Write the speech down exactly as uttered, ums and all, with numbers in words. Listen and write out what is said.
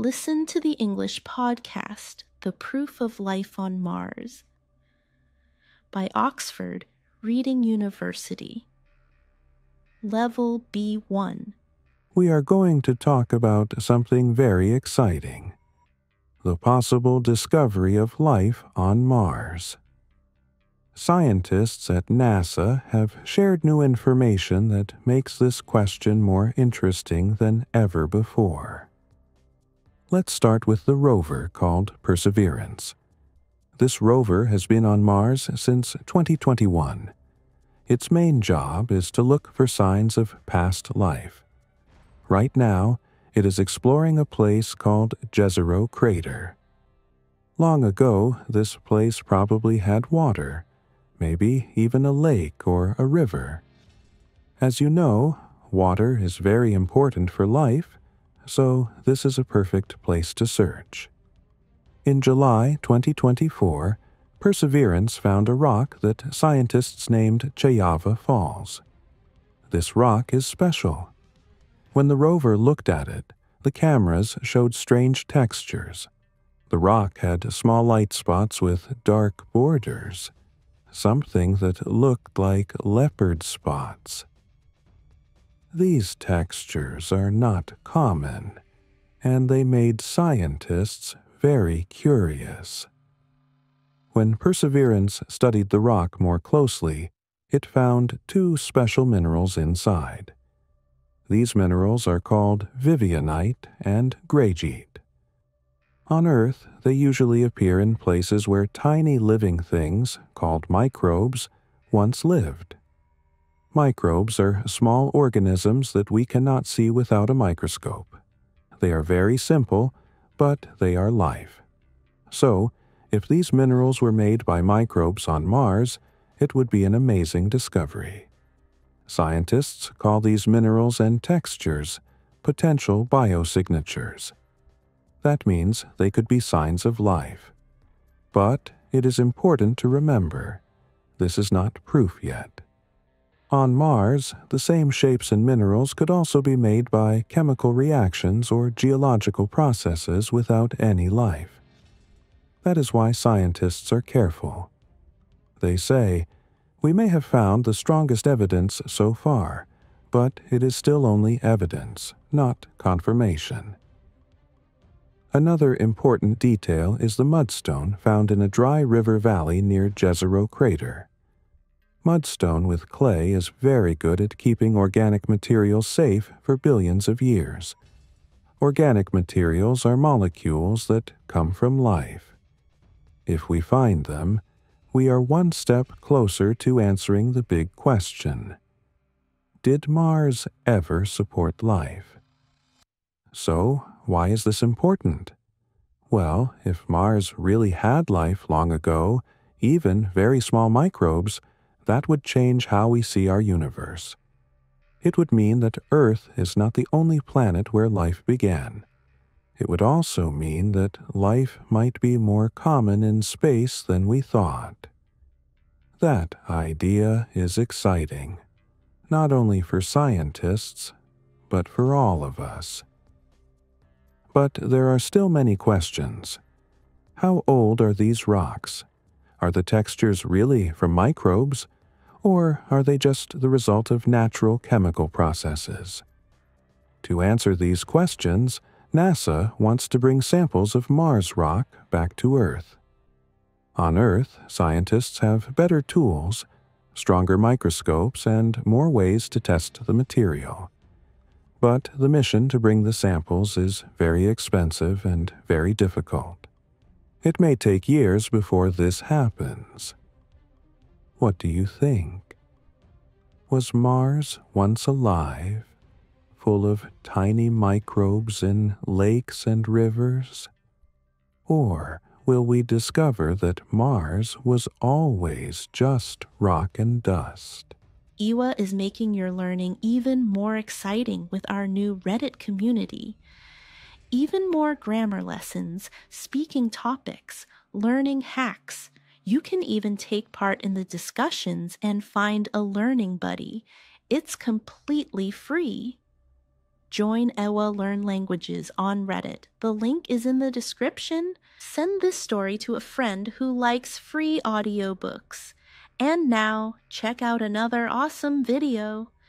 Listen to the English podcast, The Proof of Life on Mars, by Oxford Reading University. Level B one. We are going to talk about something very exciting: the possible discovery of life on Mars. Scientists at NASA have shared new information that makes this question more interesting than ever before. Let's start with the rover called Perseverance. This rover has been on Mars since twenty twenty-one. Its main job is to look for signs of past life. Right now, it is exploring a place called Jezero Crater. Long ago, this place probably had water, maybe even a lake or a river. As you know, water is very important for life, so this is a perfect place to search. In July twenty twenty-four, Perseverance found a rock that scientists named Chayava Falls. This rock is special. When the rover looked at it, the cameras showed strange textures. The rock had small light spots with dark borders, something that looked like leopard spots. These textures are not common, and they made scientists very curious. When Perseverance studied the rock more closely, it found two special minerals inside. These minerals are called vivianite and greigite. On Earth, they usually appear in places where tiny living things, called microbes, once lived. Microbes are small organisms that we cannot see without a microscope. They are very simple, but they are life. So, if these minerals were made by microbes on Mars, it would be an amazing discovery. Scientists call these minerals and textures potential biosignatures. That means they could be signs of life. But it is important to remember, this is not proof yet. On Mars, the same shapes and minerals could also be made by chemical reactions or geological processes without any life. That is why scientists are careful. They say, "We may have found the strongest evidence so far, but it is still only evidence, not confirmation." Another important detail is the mudstone found in a dry river valley near Jezero Crater. Mudstone with clay is very good at keeping organic materials safe for billions of years. Organic materials are molecules that come from life. If we find them, we are one step closer to answering the big question: did Mars ever support life? So, why is this important? Well, if Mars really had life long ago, even very small microbes, that would change how we see our universe. It would mean that Earth is not the only planet where life began. It would also mean that life might be more common in space than we thought. That idea is exciting, not only for scientists, but for all of us. But there are still many questions. How old are these rocks? Are the textures really from microbes, or are they just the result of natural chemical processes? To answer these questions, NASA wants to bring samples of Mars rock back to Earth. On Earth, scientists have better tools, stronger microscopes, and more ways to test the material. But the mission to bring the samples is very expensive and very difficult. It may take years before this happens. What do you think? Was Mars once alive, full of tiny microbes in lakes and rivers? Or will we discover that Mars was always just rock and dust? E W A is making your learning even more exciting with our new Reddit community. Even more grammar lessons, speaking topics, learning hacks. You can even take part in the discussions and find a learning buddy. It's completely free. Join Ewa Learn Languages on Reddit. The link is in the description. Send this story to a friend who likes free audiobooks. And now, check out another awesome video.